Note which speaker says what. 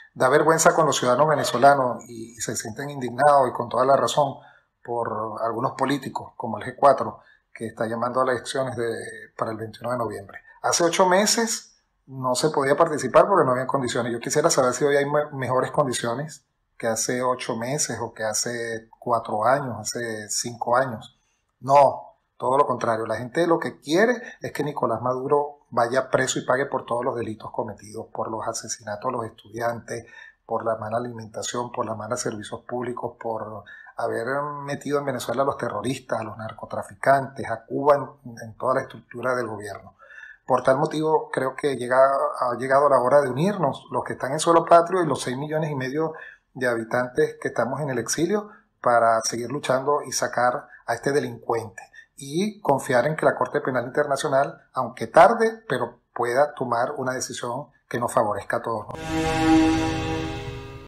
Speaker 1: Da vergüenza con los ciudadanos venezolanos y se sienten indignados y con toda la razón por algunos políticos como el G4 que está llamando a las elecciones para el 21 de noviembre. Hace 8 meses no se podía participar porque no había condiciones. Yo quisiera saber si hoy hay mejores condiciones que hace 8 meses o que hace 4 años, hace 5 años. No, todo lo contrario. La gente lo que quiere es que Nicolás Maduro vaya preso y pague por todos los delitos cometidos, por los asesinatos a los estudiantes, por la mala alimentación, por la mala servicios públicos, por haber metido en Venezuela a los terroristas, a los narcotraficantes, a Cuba en toda la estructura del gobierno. Por tal motivo, creo que ha llegado la hora de unirnos, los que están en suelo patrio y los 6,5 millones de habitantes que estamos en el exilio, para seguir luchando y sacar a este delincuente. Y confiar en que la Corte Penal Internacional, aunque tarde, pero pueda tomar una decisión que nos favorezca a todos, ¿no?